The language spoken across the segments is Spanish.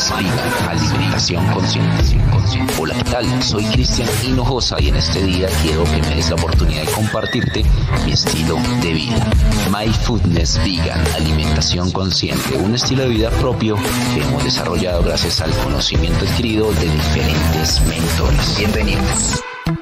Mindfulness Vegan, alimentación consciente. Hola, ¿qué tal? Soy Cristian Hinojosa y en este día quiero que me des la oportunidad de compartirte mi estilo de vida. Mindfulness Vegan, alimentación consciente, un estilo de vida propio que hemos desarrollado gracias al conocimiento adquirido de diferentes mentores. Bienvenidos.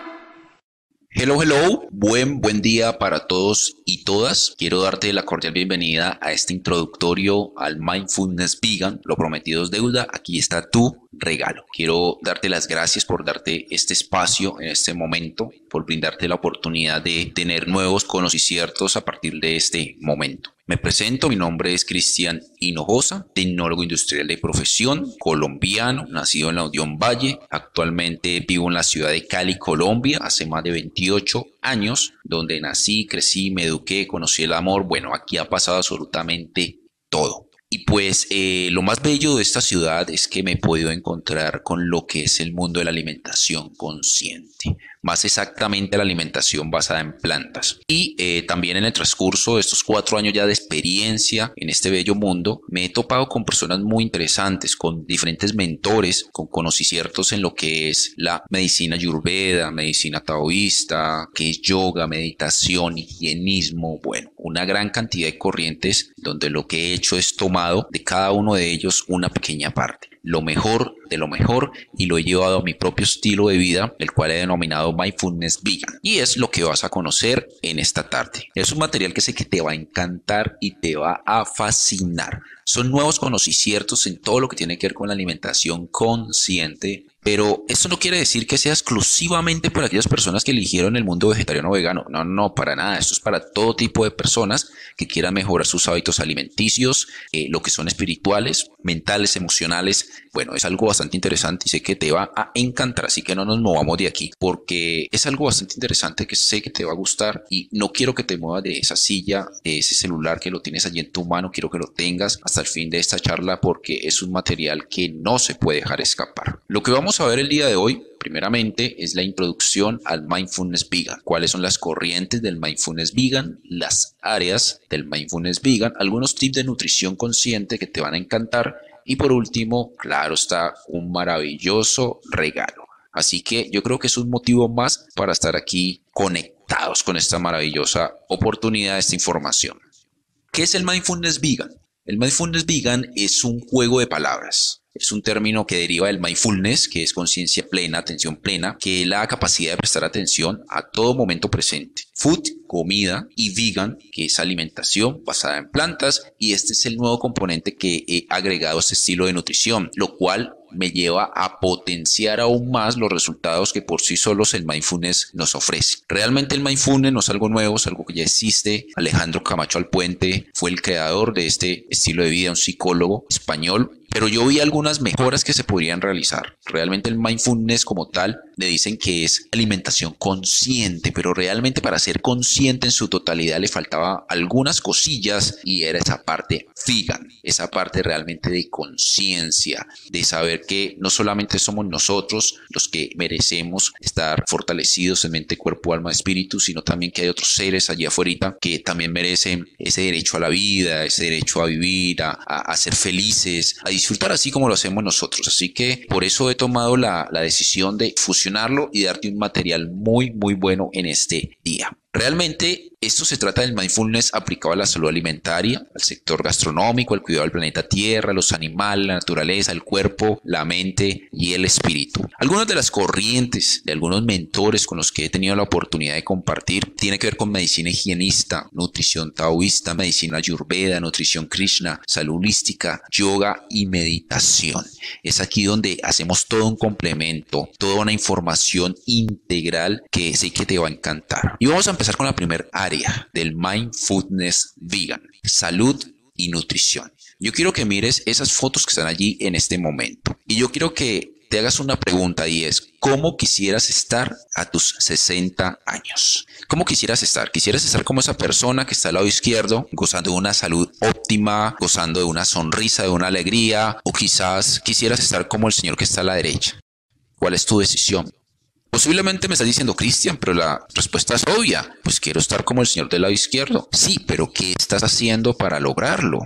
Hello, buen día para todos y todas. Quiero darte la cordial bienvenida a este introductorio al Mindfulness Vegan. Lo prometido es deuda, aquí está tu regalo. Quiero darte las gracias por darte este espacio en este momento, por brindarte la oportunidad de tener nuevos conocimientos a partir de este momento. Me presento, mi nombre es Cristian Hinojosa, tecnólogo industrial de profesión, colombiano, nacido en la Unión Valle. Actualmente vivo en la ciudad de Cali, Colombia, hace más de 28 años, donde nací, crecí, me eduqué, conocí el amor. Bueno, aquí ha pasado absolutamente todo. Y pues lo más bello de esta ciudad es que me he podido encontrar con lo que es el mundo de la alimentación consciente, más exactamente la alimentación basada en plantas. Y también en el transcurso de estos 4 años ya de experiencia en este bello mundo, me he topado con personas muy interesantes, con diferentes mentores, con conocimientos en lo que es la medicina ayurveda, medicina taoísta, que es yoga, meditación, higienismo, bueno, una gran cantidad de corrientes donde lo que he hecho es tomado de cada uno de ellos una pequeña parte, lo mejor de lo mejor, y lo he llevado a mi propio estilo de vida, el cual he denominado Mindfulness Vegan, y es lo que vas a conocer en esta tarde. Es un material que sé que te va a encantar y te va a fascinar. Son nuevos conocimientos en todo lo que tiene que ver con la alimentación consciente, pero esto no quiere decir que sea exclusivamente para aquellas personas que eligieron el mundo vegetariano o vegano. No, para nada. Esto es para todo tipo de personas que quieran mejorar sus hábitos alimenticios, lo que son espirituales, mentales, emocionales. Bueno, es algo bastante interesante y sé que te va a encantar, así que no nos movamos de aquí porque es algo bastante interesante que sé que te va a gustar y no quiero que te muevas de esa silla, de ese celular que lo tienes allí en tu mano. Quiero que lo tengas hasta el fin de esta charla porque es un material que no se puede dejar escapar. Lo que vamos a ver el día de hoy, primeramente, es la introducción al Mindfulness Vegan. ¿Cuáles son las corrientes del Mindfulness Vegan? Las áreas del Mindfulness Vegan, algunos tips de nutrición consciente que te van a encantar y por último, claro está, un maravilloso regalo. Así que yo creo que es un motivo más para estar aquí conectados con esta maravillosa oportunidad, esta información. ¿Qué es el Mindfulness Vegan? El Mindfulness Vegan es un juego de palabras. Es un término que deriva del mindfulness, que es conciencia plena, atención plena, que es la capacidad de prestar atención a todo momento presente. Food, comida, y vegan, que es alimentación basada en plantas, y este es el nuevo componente que he agregado a este estilo de nutrición, lo cual me lleva a potenciar aún más los resultados que por sí solos el mindfulness nos ofrece. Realmente el mindfulness no es algo nuevo, es algo que ya existe. Alejandro Camacho Alpuente fue el creador de este estilo de vida, un psicólogo español. Pero yo vi algunas mejoras que se podrían realizar. Realmente el mindfulness como tal le dicen que es alimentación consciente, pero realmente para ser consciente en su totalidad le faltaba algunas cosillas y era esa parte vegan, esa parte realmente de conciencia, de saber que no solamente somos nosotros los que merecemos estar fortalecidos en mente, cuerpo, alma, espíritu, sino también que hay otros seres allí afuera que también merecen ese derecho a la vida, ese derecho a vivir, a ser felices, a disfrutar así como lo hacemos nosotros. Así que por eso he tomado la decisión de fusionarlo y darte un material muy bueno en este día. Realmente esto se trata del mindfulness aplicado a la salud alimentaria, al sector gastronómico, al cuidado del planeta Tierra, los animales, la naturaleza, el cuerpo, la mente y el espíritu. Algunas de las corrientes de algunos mentores con los que he tenido la oportunidad de compartir tiene que ver con medicina higienista, nutrición taoísta, medicina ayurveda, nutrición krishna, salud holística, yoga y meditación. Es aquí donde hacemos todo un complemento, toda una información integral que sé que te va a encantar. Y vamos a empezar con la primera área del Mindfulness Vegan, salud y nutrición. Yo quiero que mires esas fotos que están allí en este momento y yo quiero que te hagas una pregunta y es: ¿cómo quisieras estar a tus 60 años? ¿Cómo quisieras estar? ¿Quisieras estar como esa persona que está al lado izquierdo, gozando de una salud óptima, gozando de una sonrisa, de una alegría? ¿O quizás quisieras estar como el señor que está a la derecha? ¿Cuál es tu decisión? Posiblemente me estás diciendo: Cristian, pero la respuesta es obvia. Pues quiero estar como el señor del lado izquierdo. Sí, pero ¿qué estás haciendo para lograrlo?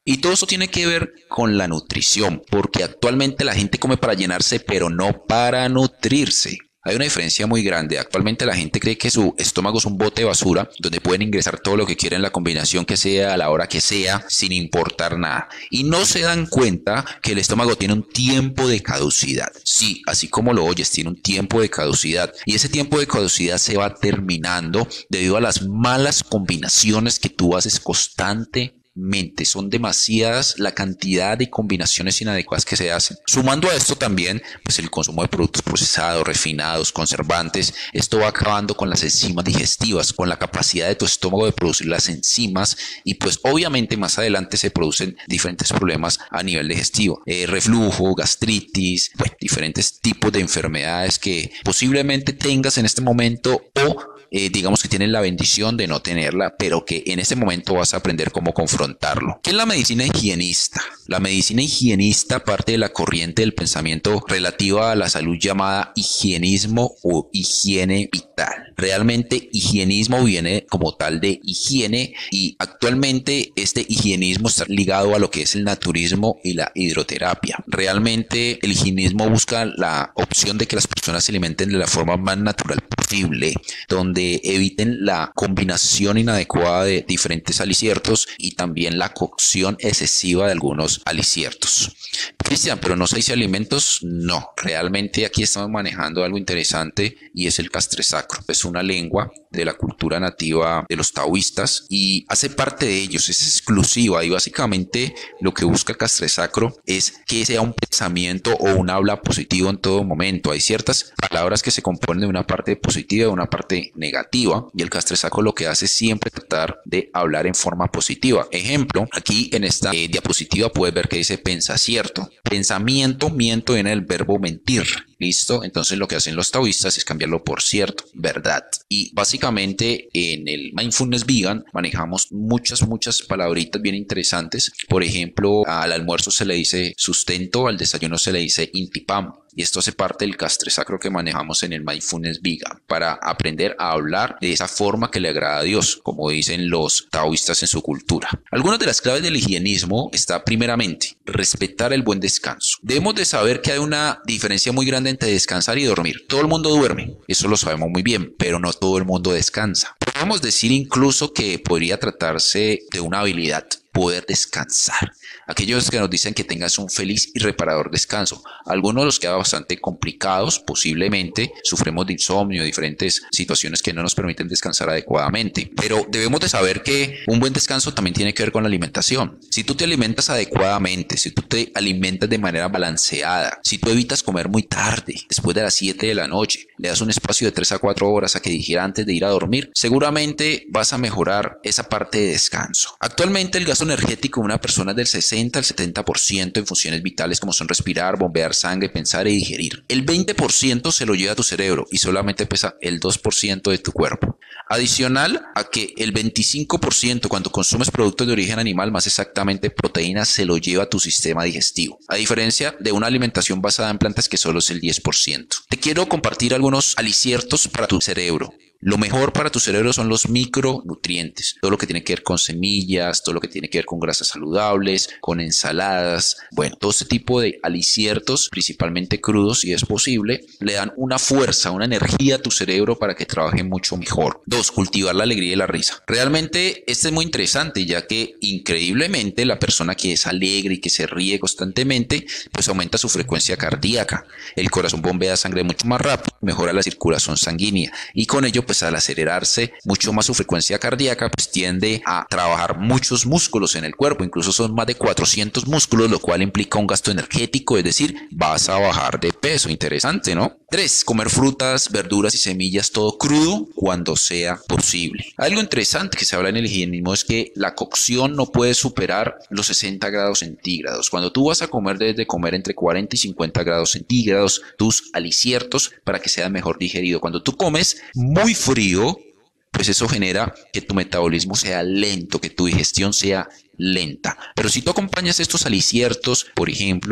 Y todo eso tiene que ver con la nutrición, porque actualmente la gente come para llenarse, pero no para nutrirse. Hay una diferencia muy grande. Actualmente la gente cree que su estómago es un bote de basura donde pueden ingresar todo lo que quieran, la combinación que sea, a la hora que sea, sin importar nada. Y no se dan cuenta que el estómago tiene un tiempo de caducidad. Sí, así como lo oyes, tiene un tiempo de caducidad. Y ese tiempo de caducidad se va terminando debido a las malas combinaciones que tú haces constantemente. Son demasiadas la cantidad de combinaciones inadecuadas que se hacen. Sumando a esto también, pues el consumo de productos procesados, refinados, conservantes, esto va acabando con las enzimas digestivas, con la capacidad de tu estómago de producir las enzimas y pues obviamente más adelante se producen diferentes problemas a nivel digestivo, reflujo, gastritis, pues, diferentes tipos de enfermedades que posiblemente tengas en este momento o digamos que tienes la bendición de no tenerla, pero que en este momento vas a aprender cómo confrontarlo. ¿Qué es la medicina higienista? La medicina higienista parte de la corriente del pensamiento relativa a la salud llamada higienismo o higiene vital. Realmente higienismo viene como tal de higiene y actualmente este higienismo está ligado a lo que es el naturismo y la hidroterapia. Realmente el higienismo busca la opción de que las personas se alimenten de la forma más natural posible, donde eviten la combinación inadecuada de diferentes aliciertos y también la cocción excesiva de algunos aliciertos. Cristian, pero no se dice alimentos, no, realmente aquí estamos manejando algo interesante y es el castre sacro. Es una lengua de la cultura nativa de los taoístas y hace parte de ellos, es exclusiva y básicamente lo que busca el castre sacro es que sea un pensamiento o un habla positivo en todo momento. Hay ciertas palabras que se componen de una parte positiva y de una parte negativa y el castre sacro lo que hace es siempre tratar de hablar en forma positiva. Ejemplo, aquí en esta diapositiva puedes ver que dice pensa cierto. Pensamiento, miento viene del verbo mentir. ¿Listo? Entonces lo que hacen los taoístas es cambiarlo por cierto, verdad. Y básicamente en el Mindfulness Vegan manejamos muchas palabritas bien interesantes. Por ejemplo, al almuerzo se le dice sustento, al desayuno se le dice intipam. Y esto hace parte del castre sacro que manejamos en el Mindfulness Vegan para aprender a hablar de esa forma que le agrada a Dios, como dicen los taoístas en su cultura. Algunas de las claves del higienismo está primeramente respetar el buen descanso. Debemos de saber que hay una diferencia muy grande entre descansar y dormir. Todo el mundo duerme, eso lo sabemos muy bien, pero no todo el mundo descansa. Podemos decir incluso que podría tratarse de una habilidad, poder descansar. Aquellos que nos dicen que tengas un feliz y reparador descanso. Algunos los queda bastante complicados, posiblemente sufrimos de insomnio, diferentes situaciones que no nos permiten descansar adecuadamente. Pero debemos de saber que un buen descanso también tiene que ver con la alimentación. Si tú te alimentas adecuadamente, si tú te alimentas de manera balanceada, si tú evitas comer muy tarde, después de las 7 de la noche, le das un espacio de 3 a 4 horas a que digiera antes de ir a dormir, seguramente vas a mejorar esa parte de descanso. Actualmente el gasto energético de una persona es del 60 al 70% en funciones vitales como son respirar, bombear sangre, pensar y digerir. El 20% se lo lleva a tu cerebro y solamente pesa el 2% de tu cuerpo. Adicional a que el 25% cuando consumes productos de origen animal, más exactamente proteínas, se lo lleva a tu sistema digestivo. A diferencia de una alimentación basada en plantas que solo es el 10%. Te quiero compartir algunos aliciertos para tu cerebro. Lo mejor para tu cerebro son los micronutrientes, todo lo que tiene que ver con semillas, todo lo que tiene que ver con grasas saludables, con ensaladas, bueno, todo este tipo de aliciertos, principalmente crudos si es posible, le dan una fuerza, una energía a tu cerebro para que trabaje mucho mejor. 2. Cultivar la alegría y la risa. Realmente este es muy interesante ya que increíblemente la persona que es alegre y que se ríe constantemente, pues aumenta su frecuencia cardíaca, el corazón bombea sangre mucho más rápido, mejora la circulación sanguínea y con ello pues al acelerarse mucho más su frecuencia cardíaca, pues tiende a trabajar muchos músculos en el cuerpo, incluso son más de 400 músculos, lo cual implica un gasto energético, es decir, vas a bajar de peso. Interesante, ¿no? 3. Comer frutas, verduras y semillas todo crudo cuando sea posible. Algo interesante que se habla en el higienismo es que la cocción no puede superar los 60 grados centígrados. Cuando tú vas a comer, debes de comer entre 40 y 50 grados centígrados tus aliciertos para que sea mejor digerido. Cuando tú comes muy frío, pues eso genera que tu metabolismo sea lento, que tu digestión sea lenta. Pero si tú acompañas estos aliciertos, por ejemplo,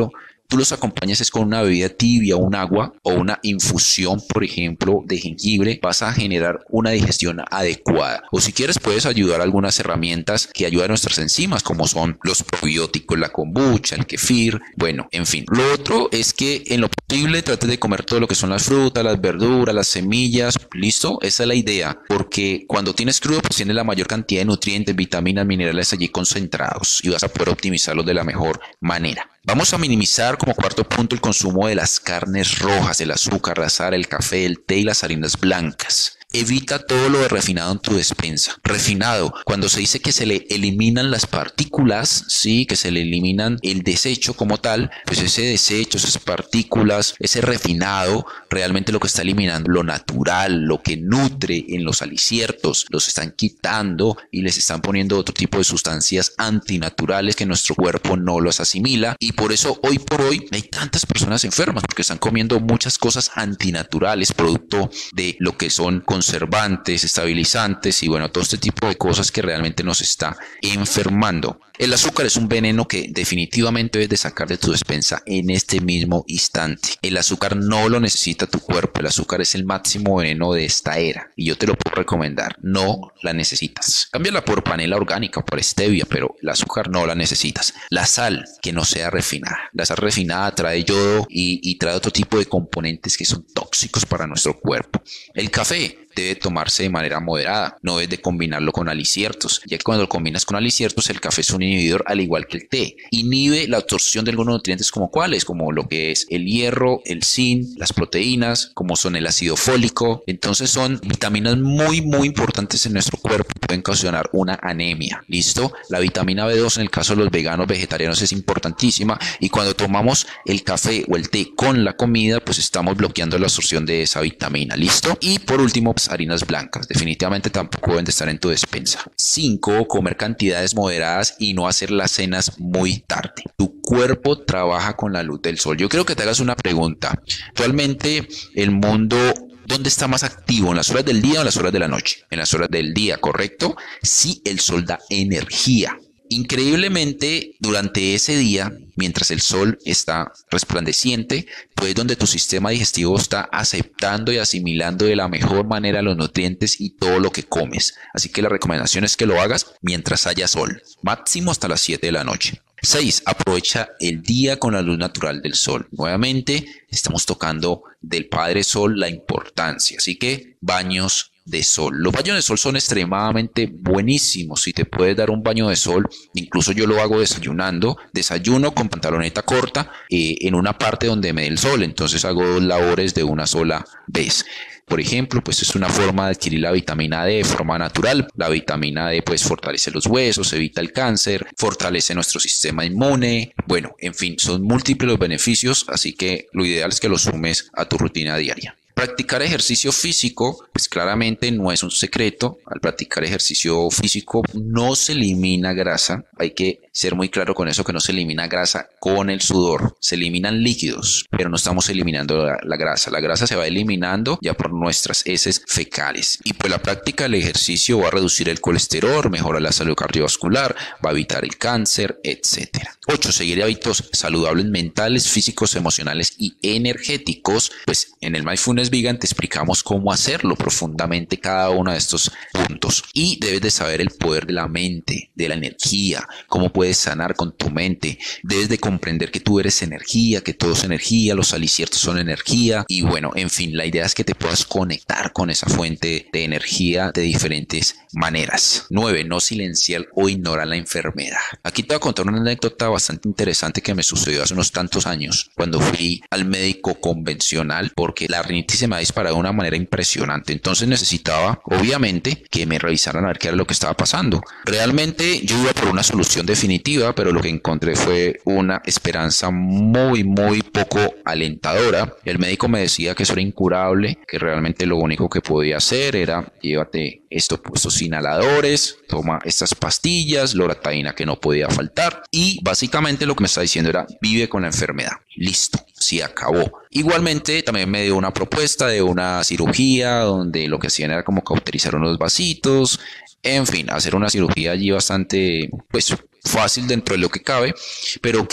tú los acompañas es con una bebida tibia, un agua o una infusión, por ejemplo, de jengibre, vas a generar una digestión adecuada. O si quieres puedes ayudar a algunas herramientas que ayudan a nuestras enzimas, como son los probióticos, la kombucha, el kefir, bueno, en fin. Lo otro es que en lo posible trates de comer todo lo que son las frutas, las verduras, las semillas, ¿listo? Esa es la idea, porque cuando tienes crudo pues tienes la mayor cantidad de nutrientes, vitaminas, minerales allí concentrados y vas a poder optimizarlos de la mejor manera. Vamos a minimizar como cuarto punto el consumo de las carnes rojas, el azúcar, la sal, el café, el té y las harinas blancas. Evita todo lo de refinado en tu despensa. Refinado, cuando se dice que se le eliminan las partículas, sí, que se le eliminan el desecho como tal, pues ese desecho, esas partículas, ese refinado, realmente lo que está eliminando, lo natural, lo que nutre en los aliciertos, los están quitando y les están poniendo otro tipo de sustancias antinaturales que nuestro cuerpo no los asimila, y por eso hoy por hoy hay tantas personas enfermas, porque están comiendo muchas cosas antinaturales, producto de lo que son conservantes, estabilizantes y bueno, todo este tipo de cosas que realmente nos está enfermando. El azúcar es un veneno que definitivamente debes de sacar de tu despensa en este mismo instante. El azúcar no lo necesita tu cuerpo, el azúcar es el máximo veneno de esta era y yo te lo puedo recomendar, no la necesitas. Cámbiala por panela orgánica o por stevia, pero el azúcar no la necesitas. La sal, que no sea refinada. La sal refinada trae yodo y trae otro tipo de componentes que son tóxicos para nuestro cuerpo. El café debe tomarse de manera moderada, no debes de combinarlo con aliciertos, ya que cuando lo combinas con aliciertos el café es un inhibidor al igual que el té. Inhibe la absorción de algunos nutrientes como cuáles, como lo que es el hierro, el zinc, las proteínas, como son el ácido fólico. Entonces son vitaminas muy importantes en nuestro cuerpo, pueden ocasionar una anemia. ¿Listo? La vitamina B2 en el caso de los veganos vegetarianos es importantísima y cuando tomamos el café o el té con la comida pues estamos bloqueando la absorción de esa vitamina. ¿Listo? Y por último, harinas blancas, definitivamente tampoco deben de estar en tu despensa. 5. Comer cantidades moderadas y no hacer las cenas muy tarde. Tu cuerpo trabaja con la luz del sol. Yo creo que te hagas una pregunta. Actualmente el mundo, ¿dónde está más activo? ¿En las horas del día o en las horas de la noche? En las horas del día, ¿correcto? Sí, el sol da energía. Increíblemente, durante ese día, mientras el sol está resplandeciente, pues donde tu sistema digestivo está aceptando y asimilando de la mejor manera los nutrientes y todo lo que comes. Así que la recomendación es que lo hagas mientras haya sol, máximo hasta las 7 de la noche. 6. Aprovecha el día con la luz natural del sol. Nuevamente, estamos tocando del Padre Sol la importancia. Así que baños de sol. Los baños de sol son extremadamente buenísimos. Si te puedes dar un baño de sol, incluso yo lo hago desayunando. Desayuno con pantaloneta corta en una parte donde me dé el sol. Entonces hago 2 labores de una sola vez. Por ejemplo, pues es una forma de adquirir la vitamina D de forma natural. La vitamina D pues fortalece los huesos, evita el cáncer, fortalece nuestro sistema inmune. Bueno, en fin, son múltiples los beneficios, así que lo ideal es que los sumes a tu rutina diaria. Practicar ejercicio físico, pues claramente no es un secreto. Al practicar ejercicio físico no se elimina grasa. Hay que ser muy claro con eso, que no se elimina grasa con el sudor. Se eliminan líquidos, pero no estamos eliminando la grasa. La grasa se va eliminando ya por nuestras heces fecales. Y pues la práctica del ejercicio va a reducir el colesterol, mejora la salud cardiovascular, va a evitar el cáncer, etc. 8. Seguir hábitos saludables mentales, físicos, emocionales y energéticos. Pues en el Mindfulness Vegan te explicamos cómo hacerlo profundamente cada uno de estos puntos. Y debes de saber el poder de la mente, de la energía, cómo puedes sanar con tu mente. Debes de comprender que tú eres energía, que todo es energía, los aliciertos son energía. Y bueno, en fin, la idea es que te puedas conectar con esa fuente de energía de diferentes maneras. 9. No silenciar o ignorar la enfermedad. Aquí te voy a contar una anécdota bastante interesante que me sucedió hace unos tantos años cuando fui al médico convencional, porque la rinitis se me ha disparado de una manera impresionante. Entonces necesitaba, obviamente, que me revisaran a ver qué era lo que estaba pasando. Realmente yo iba por una solución definitiva, pero lo que encontré fue una esperanza muy poco alentadora. El médico me decía que eso era incurable, que realmente lo único que podía hacer era llévate estos inhaladores, toma estas pastillas, loratadina que no podía faltar, y básicamente lo que me está diciendo era vive con la enfermedad. Listo, se acabó. Igualmente también me dio una propuesta de una cirugía donde lo que hacían era como cauterizar unos vasitos, en fin, hacer una cirugía allí bastante pues fácil dentro de lo que cabe, pero que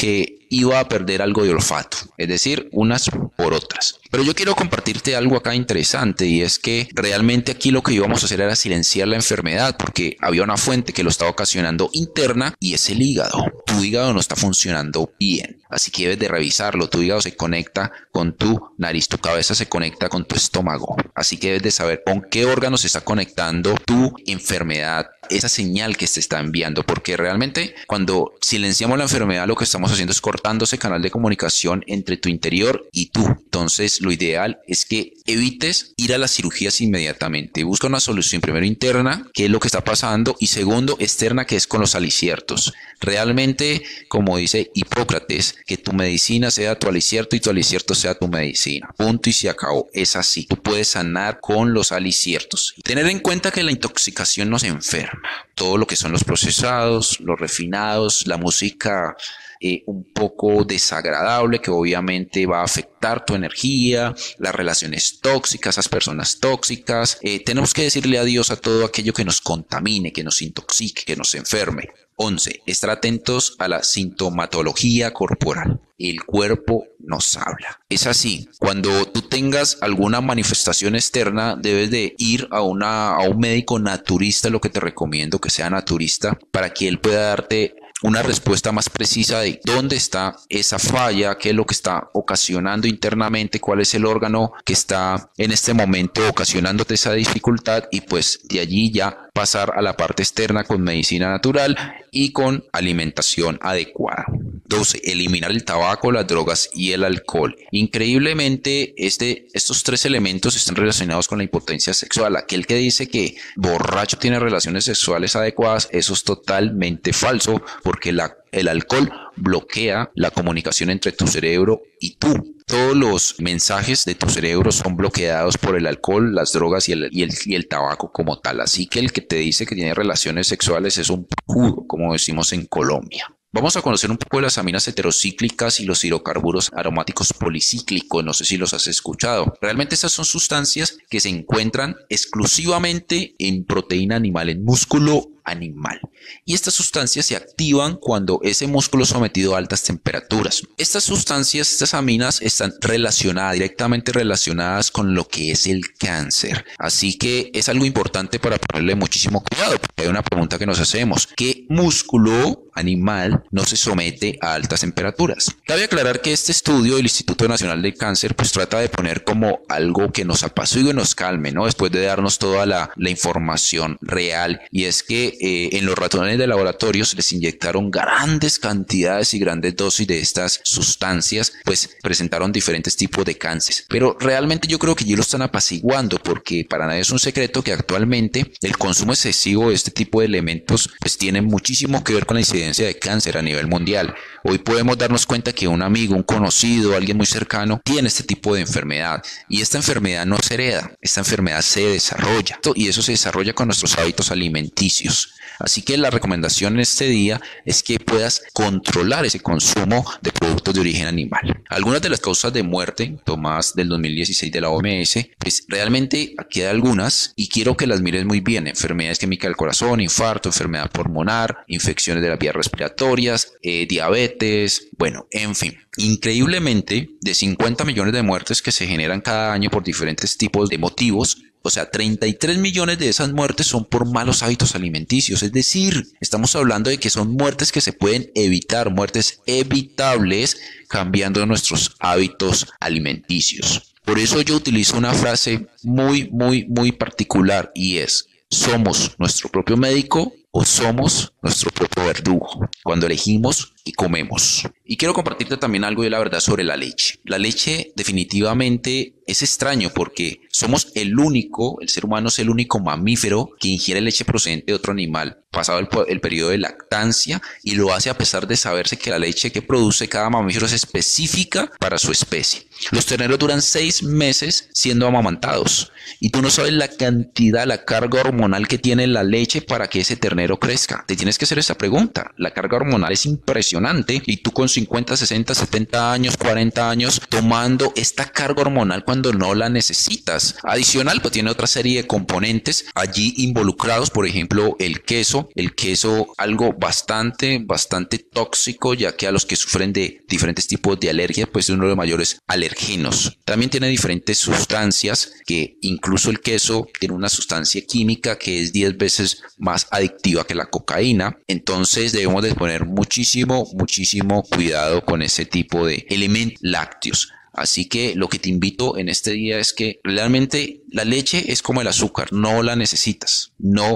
iba a perder algo de olfato, es decir, unas por otras. Pero yo quiero compartirte algo acá interesante, y es que realmente aquí lo que íbamos a hacer era silenciar la enfermedad, porque había una fuente que lo estaba ocasionando interna, y es el hígado. Tu hígado no está funcionando bien, así que debes de revisarlo. Tu hígado se conecta con tu nariz, tu cabeza se conecta con tu estómago, así que debes de saber con qué órgano se está conectando tu enfermedad, esa señal que se está enviando, porque realmente cuando silenciamos la enfermedad lo que estamos haciendo es cortando ese canal de comunicación entre tu interior y tú. Entonces lo ideal es que evites ir a las cirugías inmediatamente. Busca una solución primero interna, qué es lo que está pasando, y segundo externa, que es con los aliciertos. Realmente, como dice Hipócrates, que tu medicina sea tu alicierto y tu alicierto sea tu medicina. Punto y se acabó. Es así. Tú puedes sanar con los aliciertos. Tener en cuenta que la intoxicación nos enferma. Todo lo que son los procesados, los refinados, la música un poco desagradable que obviamente va a afectar tu energía, las relaciones tóxicas, esas personas tóxicas. Tenemos que decirle adiós a todo aquello que nos contamine, que nos intoxique, que nos enferme. 11. Estar atentos a la sintomatología corporal. El cuerpo nos habla. Es así, cuando tú tengas alguna manifestación externa, debes de ir a un médico naturista. Lo que te recomiendo, que sea naturista, para que él pueda darte una respuesta más precisa de dónde está esa falla, qué es lo que está ocasionando internamente, cuál es el órgano que está en este momento ocasionándote esa dificultad, y pues de allí ya pasar a la parte externa con medicina natural y con alimentación adecuada. 12. Eliminar el tabaco, las drogas y el alcohol. Increíblemente, estos tres elementos están relacionados con la impotencia sexual. Aquel que dice que borracho tiene relaciones sexuales adecuadas, eso es totalmente falso, porque el alcohol bloquea la comunicación entre tu cerebro y tú. Todos los mensajes de tu cerebro son bloqueados por el alcohol, las drogas y el tabaco como tal. Así que el que te dice que tiene relaciones sexuales es un pudo, como decimos en Colombia. Vamos a conocer un poco de las aminas heterocíclicas y los hidrocarburos aromáticos policíclicos. No sé si los has escuchado. Realmente estas son sustancias que se encuentran exclusivamente en proteína animal, en músculo animal. Y estas sustancias se activan cuando ese músculo es sometido a altas temperaturas. Estas sustancias, estas aminas, están directamente relacionadas con lo que es el cáncer. Así que es algo importante para ponerle muchísimo cuidado, porque hay una pregunta que nos hacemos: ¿qué músculo animal no se somete a altas temperaturas? Cabe aclarar que este estudio del Instituto Nacional del Cáncer pues trata de poner como algo que nos apacigüe y nos calme, ¿no? Después de darnos toda la información real, y es que en los ratones de laboratorio se les inyectaron grandes cantidades y grandes dosis de estas sustancias, pues presentaron diferentes tipos de cánceres. Pero realmente yo creo que ya lo están apaciguando, porque para nadie es un secreto que actualmente el consumo excesivo de este tipo de elementos pues tiene muchísimo que ver con la incidencia de cáncer a nivel mundial. Hoy podemos darnos cuenta que un amigo, un conocido, alguien muy cercano tiene este tipo de enfermedad, y esta enfermedad no se hereda, esta enfermedad se desarrolla, y eso se desarrolla con nuestros hábitos alimenticios. Así que la recomendación en este día es que puedas controlar ese consumo de productos de origen animal. Algunas de las causas de muerte tomadas del 2016 de la OMS, pues realmente aquí hay algunas y quiero que las mires muy bien. Enfermedades químicas del corazón, infarto, enfermedad pulmonar, infecciones de las vías respiratorias, diabetes, bueno, en fin. Increíblemente, de 50 millones de muertes que se generan cada año por diferentes tipos de motivos, o sea, 33 millones de esas muertes son por malos hábitos alimenticios. Es decir, estamos hablando de que son muertes que se pueden evitar, muertes evitables, cambiando nuestros hábitos alimenticios. Por eso yo utilizo una frase muy particular, y es: ¿somos nuestro propio médico o somos nuestro propio verdugo cuando elegimos y comemos? Y quiero compartirte también algo de la verdad sobre la leche. La leche definitivamente es extraño, porque somos el ser humano es el único mamífero que ingiere leche procedente de otro animal pasado el periodo de lactancia, y lo hace a pesar de saberse que la leche que produce cada mamífero es específica para su especie. Los terneros duran 6 meses siendo amamantados y tú no sabes la cantidad, la carga hormonal que tiene la leche para que ese ternero crezca. Te tienes que hacer esa pregunta. La carga hormonal es impresionante y tú con 50, 60, 70 años, 40 años tomando esta carga hormonal cuando no la necesitas. Adicional, pues tiene otra serie de componentes allí involucrados, por ejemplo, el queso, algo bastante tóxico, ya que a los que sufren de diferentes tipos de alergia, pues es uno de los mayores alergenos. También tiene diferentes sustancias, que incluso el queso tiene una sustancia química que es 10 veces más adictiva que la cocaína. Entonces debemos de poner muchísimo cuidado con ese tipo de elementos lácteos. Así que lo que te invito en este día es que realmente la leche es como el azúcar, no la necesitas.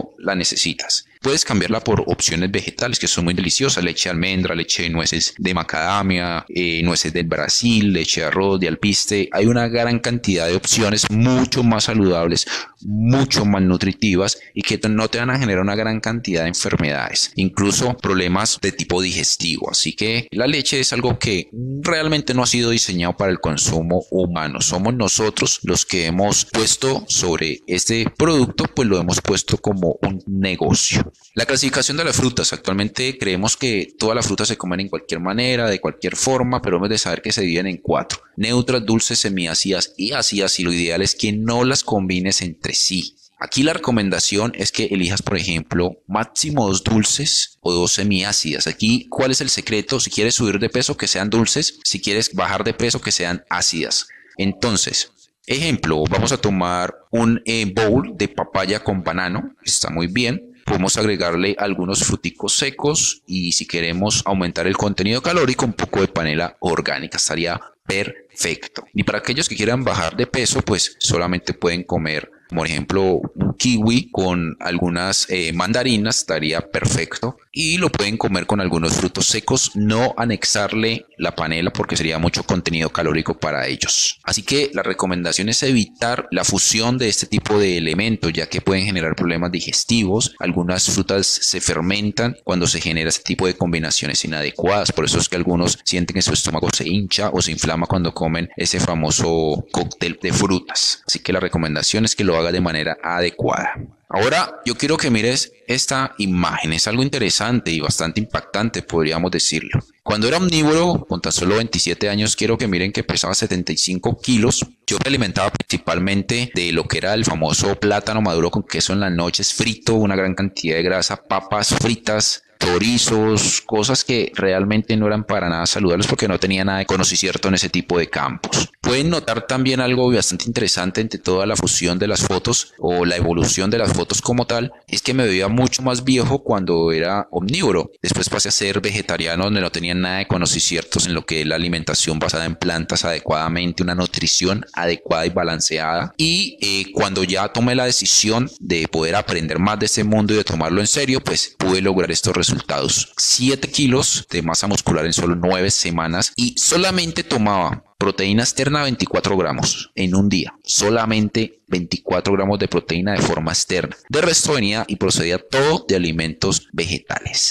Puedes cambiarla por opciones vegetales que son muy deliciosas: leche de almendra, leche de nueces de macadamia, nueces del Brasil, leche de arroz, de alpiste. Hay una gran cantidad de opciones mucho más saludables, mucho más nutritivas y que no te van a generar una gran cantidad de enfermedades, incluso problemas de tipo digestivo. Así que la leche es algo que realmente no ha sido diseñado para el consumo humano. Somos nosotros los que hemos puesto sobre este producto, pues lo hemos puesto como un negocio. La clasificación de las frutas. Actualmente creemos que todas las frutas se comen en cualquier manera, de cualquier forma, pero hemos de saber que se dividen en 4: neutras, dulces, semiácidas y ácidas, y lo ideal es que no las combines entre sí. Aquí la recomendación es que elijas, por ejemplo, máximo 2 dulces o 2 semiácidas. Aquí, ¿cuál es el secreto? Si quieres subir de peso, que sean dulces; si quieres bajar de peso, que sean ácidas. Entonces, ejemplo, vamos a tomar un bowl de papaya con banano. Está muy bien. Podemos agregarle algunos fruticos secos y, si queremos aumentar el contenido calórico, un poco de panela orgánica. Estaría perfecto. Y para aquellos que quieran bajar de peso, pues solamente pueden comer, por ejemplo, un kiwi con algunas mandarinas. Estaría perfecto. Y lo pueden comer con algunos frutos secos, no anexarle la panela porque sería mucho contenido calórico para ellos. Así que la recomendación es evitar la fusión de este tipo de elementos, ya que pueden generar problemas digestivos. Algunas frutas se fermentan cuando se genera este tipo de combinaciones inadecuadas. Por eso es que algunos sienten que su estómago se hincha o se inflama cuando comen ese famoso cóctel de frutas. Así que la recomendación es que lo haga de manera adecuada. Ahora yo quiero que mires esta imagen. Es algo interesante y bastante impactante, podríamos decirlo. Cuando era omnívoro, con tan solo 27 años, quiero que miren que pesaba 75 kilos. Yo me alimentaba principalmente de lo que era el famoso plátano maduro con queso en las noches, frito, una gran cantidad de grasa, papas fritas, chorizos, cosas que realmente no eran para nada saludables porque no tenía nada de conocimiento en ese tipo de campos. Pueden notar también algo bastante interesante entre toda la fusión de las fotos o la evolución de las fotos como tal, es que me veía mucho más viejo cuando era omnívoro. Después pasé a ser vegetariano, donde no tenía nada de conocimientos en lo que es la alimentación basada en plantas adecuadamente, una nutrición adecuada y balanceada. Y cuando ya tomé la decisión de poder aprender más de este mundo y de tomarlo en serio, pues pude lograr estos resultados: 7 kilos de masa muscular en solo 9 semanas, y solamente tomaba proteína externa 24 gramos en un día, solamente 24 gramos de proteína de forma externa. De resto venía y procedía todo de alimentos vegetales,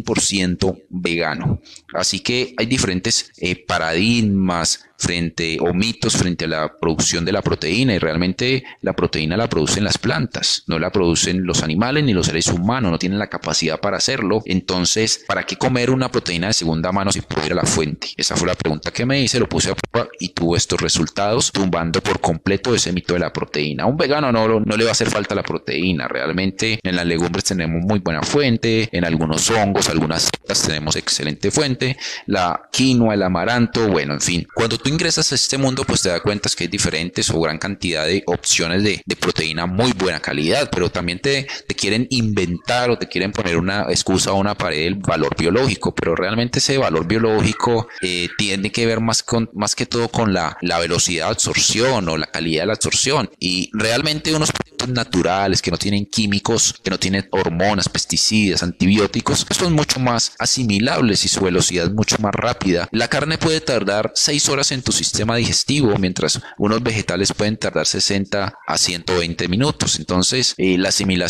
100% vegano. Así que hay diferentes paradigmas o mitos frente a la producción de la proteína, y realmente la proteína la producen las plantas, no la producen los animales ni los seres humanos, no tienen la capacidad para hacerlo. Entonces, ¿para qué comer una proteína de segunda mano si puedo ir a la fuente? Esa fue la pregunta que me hice, lo puse a prueba y tuve estos resultados, tumbando por completo ese mito de la proteína. A un vegano no le va a hacer falta la proteína. Realmente en las legumbres tenemos muy buena fuente, en algunos hongos, algunas setas tenemos excelente fuente, la quinoa, el amaranto, bueno, en fin. Cuando tú ingresas a este mundo, pues te das cuenta que hay diferentes o gran cantidad de opciones de proteína muy buena calidad, pero también te quieren inventar o te quieren poner una excusa o una pared del valor biológico, pero realmente ese valor biológico tiene que ver más que todo con la velocidad de absorción o la calidad de la absorción, y realmente unos productos naturales que no tienen químicos, que no tienen hormonas, pesticidas, antibióticos, son mucho más asimilables y su velocidad es mucho más rápida. La carne puede tardar 6 horas en tu sistema digestivo, mientras unos vegetales pueden tardar 60 a 120 minutos. Entonces la asimilación va a ser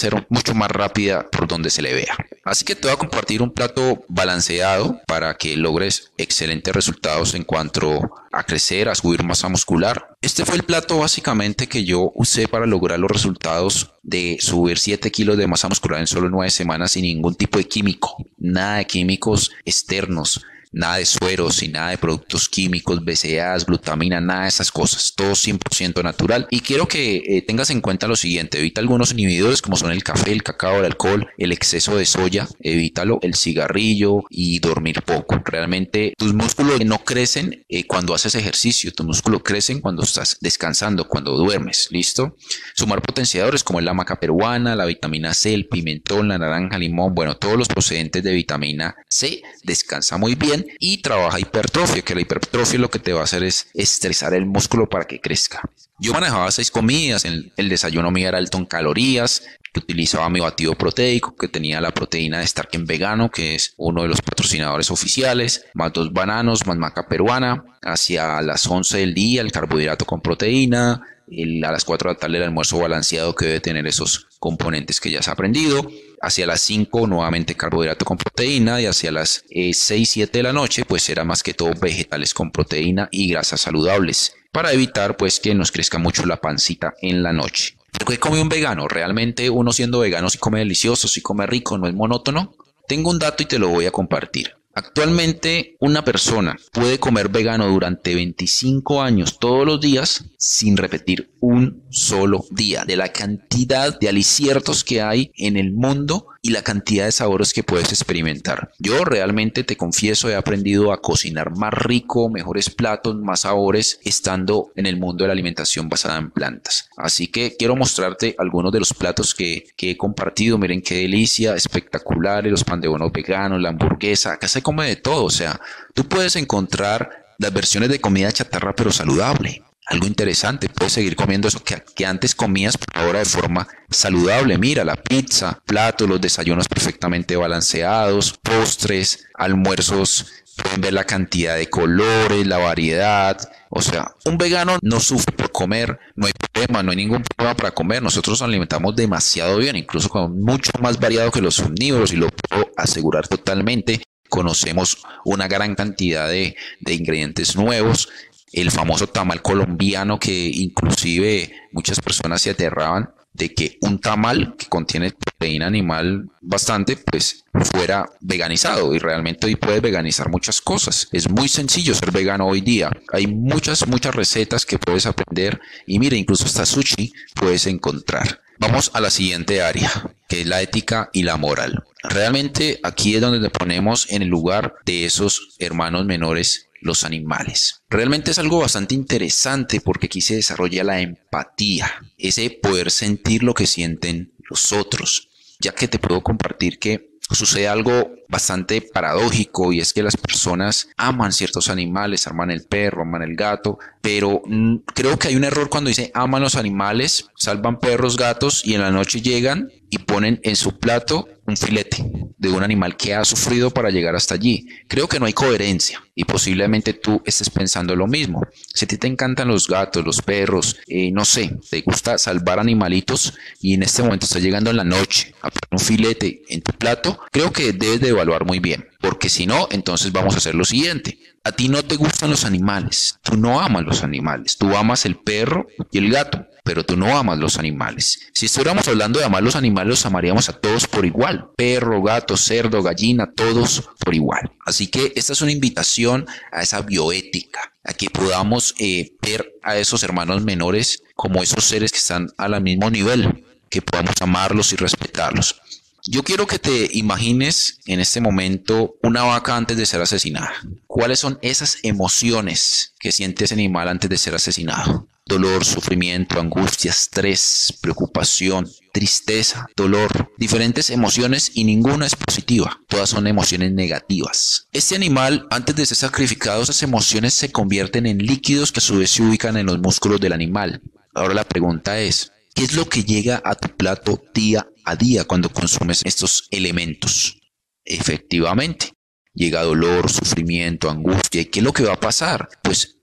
ser mucho más rápida por donde se le vea. Así que te voy a compartir un plato balanceado para que logres excelentes resultados en cuanto a crecer, a subir masa muscular. Este fue el plato básicamente que yo usé para lograr los resultados de subir 7 kilos de masa muscular en solo 9 semanas sin ningún tipo de químico, nada de químicos externos. Nada de sueros y nada de productos químicos, BCAAs, glutamina, nada de esas cosas. Todo 100% natural. Y quiero que tengas en cuenta lo siguiente. Evita algunos inhibidores como son el café, el cacao, el alcohol, el exceso de soya. Evítalo, el cigarrillo y dormir poco. Realmente tus músculos no crecen cuando haces ejercicio. Tus músculos crecen cuando estás descansando, cuando duermes. ¿Listo? Sumar potenciadores como la maca peruana, la vitamina C, el pimentón, la naranja, limón. Bueno, todos los procedentes de vitamina C. Descansa muy bien. Y trabaja hipertrofia, que la hipertrofia lo que te va a hacer es estresar el músculo para que crezca. Yo manejaba 6 comidas, el desayuno mío era alto en calorías, que utilizaba mi batido proteico, que tenía la proteína de Starken vegano, que es uno de los patrocinadores oficiales, más 2 bananos, más maca peruana. Hacia las 11 del día el carbohidrato con proteína, a las 4 de la tarde el almuerzo balanceado que debe tener esos componentes que ya has aprendido. Hacia las 5 nuevamente carbohidrato con proteína y hacia las 6, 7 de la noche pues era más que todo vegetales con proteína y grasas saludables para evitar pues que nos crezca mucho la pancita en la noche. ¿Pero qué come un vegano? Realmente uno siendo vegano sí come delicioso, sí come rico, no es monótono. Tengo un dato y te lo voy a compartir. Actualmente una persona puede comer vegano durante 25 años todos los días sin repetir un solo día. De la cantidad de aliciertos que hay en el mundo y la cantidad de sabores que puedes experimentar. Yo realmente te confieso he aprendido a cocinar más rico, mejores platos, más sabores estando en el mundo de la alimentación basada en plantas. Así que quiero mostrarte algunos de los platos que he compartido. Miren qué delicia, espectaculares, los pan de bono veganos, la hamburguesa. Acá se come de todo, o sea, tú puedes encontrar las versiones de comida chatarra pero saludable. Algo interesante, puedes seguir comiendo eso que antes comías, pero ahora de forma saludable. Mira, la pizza, platos, los desayunos perfectamente balanceados, postres, almuerzos, pueden ver la cantidad de colores, la variedad. O sea, un vegano no sufre por comer, no hay problema, no hay ningún problema para comer. Nosotros nos alimentamos demasiado bien, incluso con mucho más variado que los omnívoros y lo puedo asegurar totalmente. Conocemos una gran cantidad de ingredientes nuevos. El famoso tamal colombiano que inclusive muchas personas se aterraban de que un tamal que contiene proteína animal bastante pues fuera veganizado, y realmente hoy puedes veganizar muchas cosas. Es muy sencillo ser vegano hoy día. Hay muchas recetas que puedes aprender y mira, incluso hasta sushi puedes encontrar. Vamos a la siguiente área, que es la ética y la moral. Realmente aquí es donde te ponemos en el lugar de esos hermanos menores, los animales. Realmente es algo bastante interesante porque aquí se desarrolla la empatía, ese poder sentir lo que sienten los otros, ya que te puedo compartir que sucede algo bastante paradójico, y es que las personas aman ciertos animales, aman el perro, aman el gato, pero creo que hay un error cuando dice aman los animales, salvan perros, gatos y en la noche llegan y ponen en su plato un filete de un animal que ha sufrido para llegar hasta allí. Creo que no hay coherencia y posiblemente tú estés pensando lo mismo. Si a ti te encantan los gatos, los perros, no sé, te gusta salvar animalitos y en este momento estás llegando en la noche a poner un filete en tu plato, creo que debes de evaluar muy bien, porque si no, entonces vamos a hacer lo siguiente. A ti no te gustan los animales, tú no amas los animales, tú amas el perro y el gato, pero tú no amas los animales. Si estuviéramos hablando de amar los animales, los amaríamos a todos por igual. Perro, gato, cerdo, gallina, todos por igual. Así que esta es una invitación a esa bioética, a que podamos ver a esos hermanos menores como esos seres que están al mismo nivel, que podamos amarlos y respetarlos. Yo quiero que te imagines en este momento una vaca antes de ser asesinada. ¿Cuáles son esas emociones que siente ese animal antes de ser asesinado? Dolor, sufrimiento, angustia, estrés, preocupación, tristeza, dolor, diferentes emociones y ninguna es positiva. Todas son emociones negativas. Este animal, antes de ser sacrificado, esas emociones se convierten en líquidos que a su vez se ubican en los músculos del animal. Ahora la pregunta es, ¿qué es lo que llega a tu plato día a día cuando consumes estos elementos? Efectivamente, llega dolor, sufrimiento, angustia. ¿Y qué es lo que va a pasar? Pues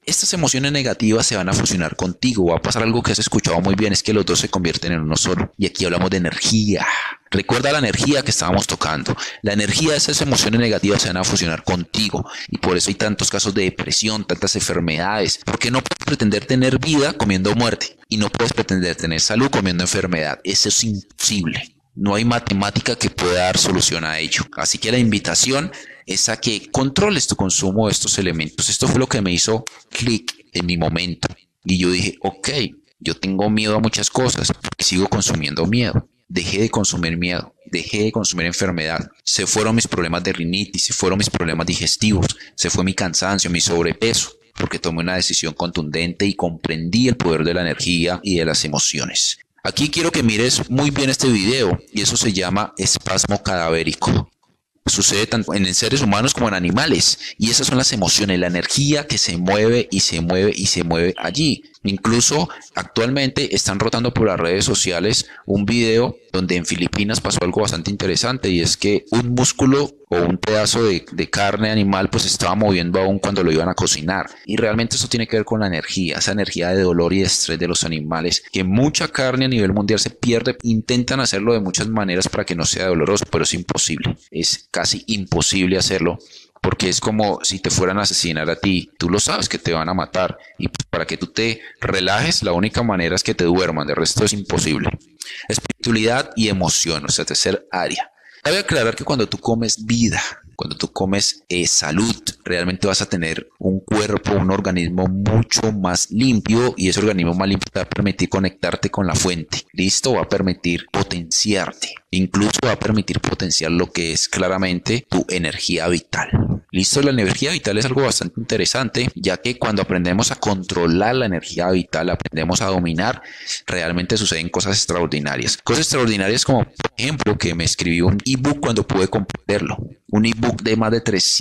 estas emociones negativas se van a fusionar contigo. Va a pasar algo que has escuchado muy bien, es que los dos se convierten en uno solo. Y aquí hablamos de energía. Recuerda la energía que estábamos tocando. La energía de esas emociones negativas se van a fusionar contigo. Y por eso hay tantos casos de depresión, tantas enfermedades. Porque no puedes pretender tener vida comiendo muerte. Y no puedes pretender tener salud comiendo enfermedad. Eso es imposible. No hay matemática que pueda dar solución a ello. Así que la invitación es a que controles tu consumo de estos elementos. Esto fue lo que me hizo clic en mi momento. Y yo dije, ok, yo tengo miedo a muchas cosas porque sigo consumiendo miedo. Dejé de consumir miedo, dejé de consumir enfermedad. Se fueron mis problemas de rinitis, se fueron mis problemas digestivos, se fue mi cansancio, mi sobrepeso, porque tomé una decisión contundente y comprendí el poder de la energía y de las emociones. Aquí quiero que mires muy bien este video y eso se llama espasmo cadavérico. Sucede tanto en seres humanos como en animales y esas son las emociones, la energía que se mueve y se mueve y se mueve allí. Incluso actualmente están rotando por las redes sociales un video donde en Filipinas pasó algo bastante interesante y es que un músculo o un pedazo de carne animal pues estaba moviendo aún cuando lo iban a cocinar. Y realmente eso tiene que ver con la energía, esa energía de dolor y de estrés de los animales, que mucha carne a nivel mundial se pierde. Intentan hacerlo de muchas maneras para que no sea doloroso, pero es imposible, es casi imposible hacerlo. Porque es como si te fueran a asesinar a ti. Tú lo sabes que te van a matar. Y para que tú te relajes, la única manera es que te duerman. De resto es imposible. Espiritualidad y emoción, o sea, tercer área. Cabe aclarar que cuando tú comes vida, cuando tú comes salud, realmente vas a tener un cuerpo, un organismo mucho más limpio y ese organismo más limpio te va a permitir conectarte con la fuente. ¿Listo? Va a permitir potenciarte. Incluso va a permitir potenciar lo que es claramente tu energía vital. ¿Listo? La energía vital es algo bastante interesante, ya que cuando aprendemos a controlar la energía vital, aprendemos a dominar, realmente suceden cosas extraordinarias. Cosas extraordinarias como, por ejemplo, que me escribí un ebook cuando pude comprenderlo. Un ebook de más de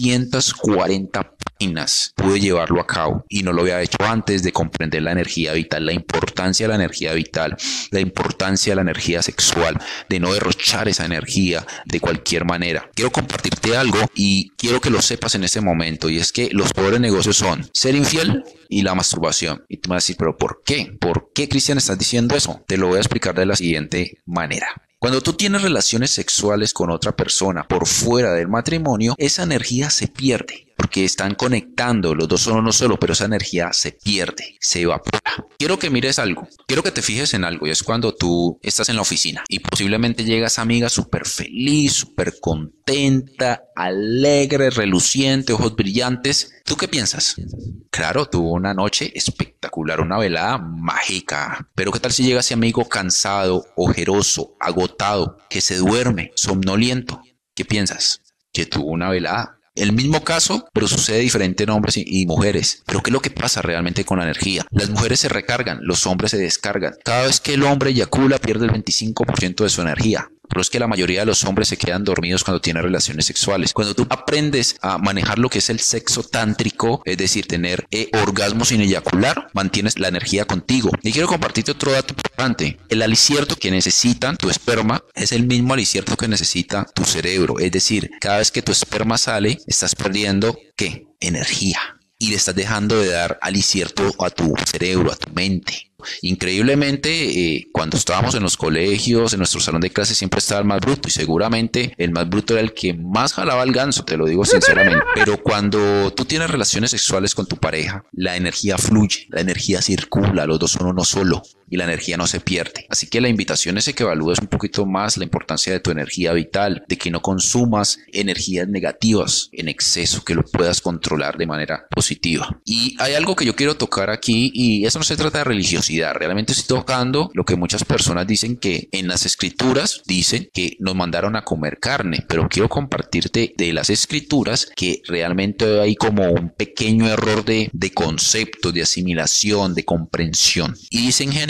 340 páginas. Pude llevarlo a cabo y no lo había hecho antes de comprender la energía vital, la importancia de la energía vital, la importancia de la energía sexual, de no derrochar esa energía de cualquier manera. Quiero compartirte algo y quiero que lo sepas en este momento, y es que los peores negocios son ser infiel y la masturbación. Y tú me vas a decir, ¿pero por qué? ¿Por qué, Cristian, estás diciendo eso? Te lo voy a explicar de la siguiente manera. Cuando tú tienes relaciones sexuales con otra persona por fuera del matrimonio, esa energía se pierde. Porque están conectando, los dos son uno solo, pero esa energía se pierde, se evapora. Quiero que mires algo, quiero que te fijes en algo, y es cuando tú estás en la oficina y posiblemente llegas amiga súper feliz, súper contenta, alegre, reluciente, ojos brillantes. ¿Tú qué piensas? Claro, tuvo una noche espectacular, una velada mágica. Pero ¿qué tal si llega ese amigo cansado, ojeroso, agotado, que se duerme, somnoliento? ¿Qué piensas? Que tuvo una velada. El mismo caso, pero sucede diferente en hombres y mujeres. Pero ¿qué es lo que pasa realmente con la energía? Las mujeres se recargan, los hombres se descargan. Cada vez que el hombre eyacula pierde el 25% de su energía. Pero es que la mayoría de los hombres se quedan dormidos cuando tienen relaciones sexuales. Cuando tú aprendes a manejar lo que es el sexo tántrico, es decir, tener orgasmo sin eyacular, mantienes la energía contigo. Y quiero compartirte otro dato importante. El alicierto que necesita tu esperma es el mismo alicierto que necesita tu cerebro. Es decir, cada vez que tu esperma sale, estás perdiendo, ¿qué? Energía. Y le estás dejando de dar alicierto a tu cerebro, a tu mente. Increíblemente, cuando estábamos en los colegios, en nuestro salón de clases, siempre estaba el más bruto y seguramente el más bruto era el que más jalaba el ganso, te lo digo sinceramente. Pero cuando tú tienes relaciones sexuales con tu pareja, la energía fluye, la energía circula, los dos son uno solo y la energía no se pierde. Así que la invitación es a que evalúes un poquito más la importancia de tu energía vital, de que no consumas energías negativas en exceso, que lo puedas controlar de manera positiva. Y hay algo que yo quiero tocar aquí, y eso no se trata de religiosidad. Realmente estoy tocando lo que muchas personas dicen, que en las escrituras dicen que nos mandaron a comer carne, pero quiero compartirte de las escrituras que realmente hay como un pequeño error de conceptos, de asimilación, de comprensión. Y dice en Génesis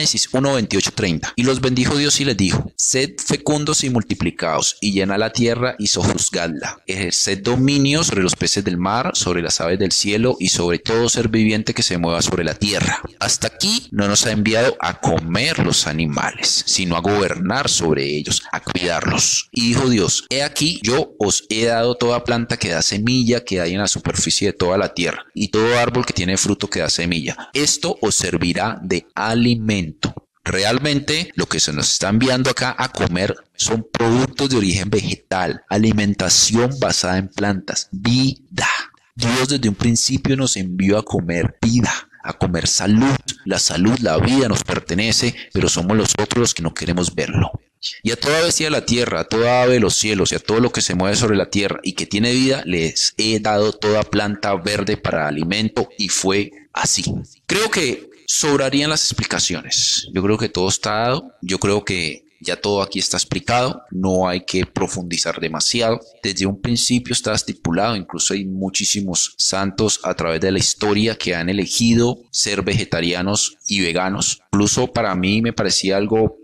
Génesis 1, 28, 30. Y los bendijo Dios y les dijo: sed fecundos y multiplicaos, y llenad la tierra y sojuzgadla. Ejerced dominio sobre los peces del mar, sobre las aves del cielo y sobre todo ser viviente que se mueva sobre la tierra. Hasta aquí no nos ha enviado a comer los animales, sino a gobernar sobre ellos, a cuidarlos. Y dijo Dios: he aquí, yo os he dado toda planta que da semilla que hay en la superficie de toda la tierra, y todo árbol que tiene fruto que da semilla. Esto os servirá de alimento. Realmente lo que se nos está enviando acá a comer son productos de origen vegetal, alimentación basada en plantas, vida. Dios desde un principio nos envió a comer vida, a comer salud. La salud, la vida nos pertenece, pero somos los otros los que no queremos verlo. Y a toda bestia de la tierra, a toda ave de los cielos y a todo lo que se mueve sobre la tierra y que tiene vida, les he dado toda planta verde para alimento, y fue así. Creo que sobrarían las explicaciones. Yo creo que todo está dado. Yo creo que ya todo aquí está explicado. No hay que profundizar demasiado. Desde un principio está estipulado. Incluso hay muchísimos santos a través de la historia que han elegido ser vegetarianos y veganos. Incluso para mí me parecía algo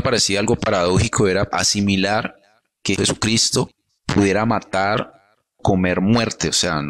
paradójico, era asimilar que Jesucristo pudiera matar, comer muerte. O sea,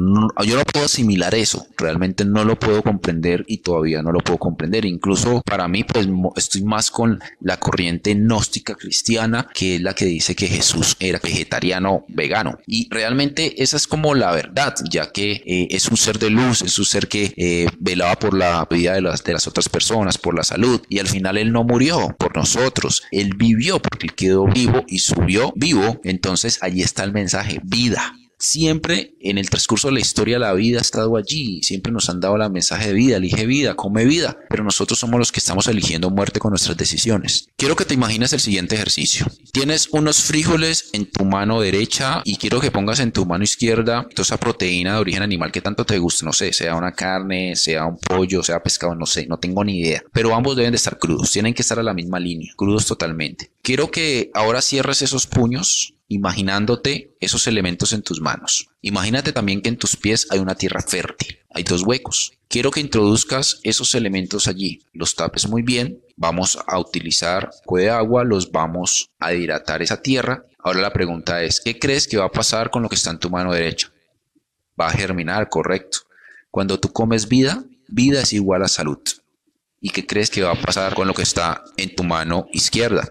yo no puedo asimilar eso, realmente no lo puedo comprender y todavía no lo puedo comprender. Incluso para mí, pues estoy más con la corriente gnóstica cristiana, que es la que dice que Jesús era vegetariano, vegano, y realmente esa es como la verdad, ya que es un ser de luz, es un ser que velaba por la vida de las otras personas, por la salud, y al final él no murió por nosotros, él vivió porque él quedó vivo y subió vivo. Entonces allí está el mensaje: vida. Siempre en el transcurso de la historia la vida ha estado allí, siempre nos han dado el mensaje de vida: elige vida, come vida, pero nosotros somos los que estamos eligiendo muerte con nuestras decisiones. Quiero que te imagines el siguiente ejercicio. Tienes unos frijoles en tu mano derecha y quiero que pongas en tu mano izquierda toda esa proteína de origen animal que tanto te gusta, no sé, sea una carne, sea un pollo, sea pescado, no sé, no tengo ni idea, pero ambos deben de estar crudos, tienen que estar a la misma línea, crudos totalmente. Quiero que ahora cierres esos puños, imaginándote esos elementos en tus manos. Imagínate también que en tus pies hay una tierra fértil, hay dos huecos. Quiero que introduzcas esos elementos allí, los tapes muy bien. Vamos a utilizar un poco de agua, los vamos a hidratar esa tierra. Ahora la pregunta es: ¿qué crees que va a pasar con lo que está en tu mano derecha? Va a germinar, correcto. Cuando tú comes vida, vida es igual a salud. ¿Y qué crees que va a pasar con lo que está en tu mano izquierda?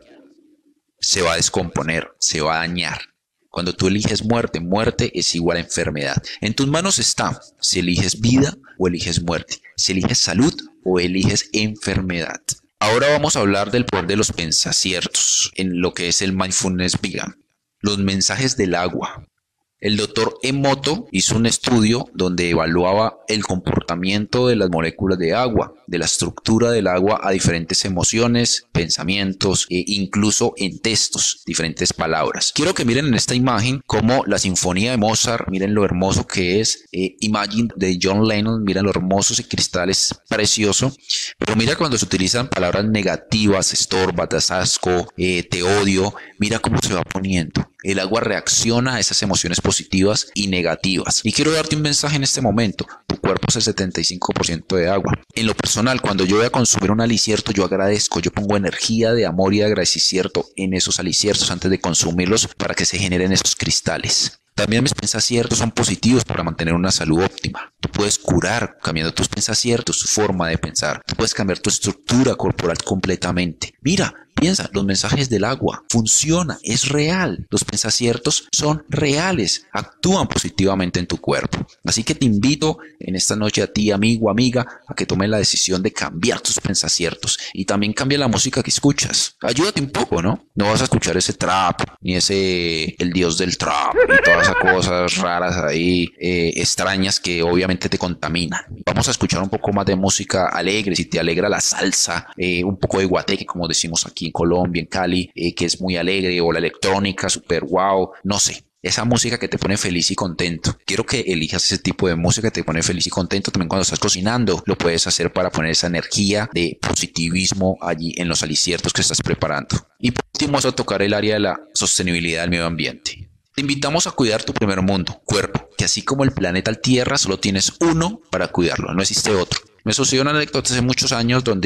Se va a descomponer, se va a dañar. Cuando tú eliges muerte, muerte es igual a enfermedad. En tus manos está si eliges vida o eliges muerte, si eliges salud o eliges enfermedad. Ahora vamos a hablar del poder de los pensaciertos en lo que es el Mindfulness Vegan. Los mensajes del agua. El doctor Emoto hizo un estudio donde evaluaba el comportamiento de las moléculas de agua, de la estructura del agua a diferentes emociones, pensamientos e incluso en textos, diferentes palabras. Quiero que miren en esta imagen como la sinfonía de Mozart, miren lo hermoso que es, Imagine de John Lennon, miren lo hermoso, ese cristal es precioso, pero mira cuando se utilizan palabras negativas: estorba, das asco, te odio, mira cómo se va poniendo. El agua reacciona a esas emociones positivas y negativas. Y quiero darte un mensaje en este momento: tu cuerpo es el 75% de agua. En lo personal, cuando yo voy a consumir un alicierto, yo agradezco, yo pongo energía de amor y de agradecimiento en esos aliciertos antes de consumirlos para que se generen esos cristales. También mis pensaciertos son positivos para mantener una salud óptima. Tú puedes curar cambiando tus pensaciertos, tu forma de pensar. Tú puedes cambiar tu estructura corporal completamente. Mira, piensa, los mensajes del agua funciona, es real. Los pensaciertos son reales, actúan positivamente en tu cuerpo. Así que te invito en esta noche a ti, amigo, amiga, a que tomes la decisión de cambiar tus pensaciertos y también cambia la música que escuchas. Ayúdate un poco, ¿no? No vas a escuchar ese trap, ni el dios del trap, y todas esas cosas raras ahí, extrañas que obviamente te contaminan. Vamos a escuchar un poco más de música alegre, si te alegra la salsa, un poco de guateque, como decimos aquí en Colombia, en Cali, que es muy alegre, o la electrónica, super wow, no sé. Esa música que te pone feliz y contento. Quiero que elijas ese tipo de música que te pone feliz y contento. También cuando estás cocinando lo puedes hacer para poner esa energía de positivismo allí en los aliciertos que estás preparando. Y por último vas a tocar el área de la sostenibilidad del medio ambiente. Te invitamos a cuidar tu primer mundo, cuerpo, que así como el planeta Tierra solo tienes uno para cuidarlo, no existe otro. Me sucedió una anécdota hace muchos años donde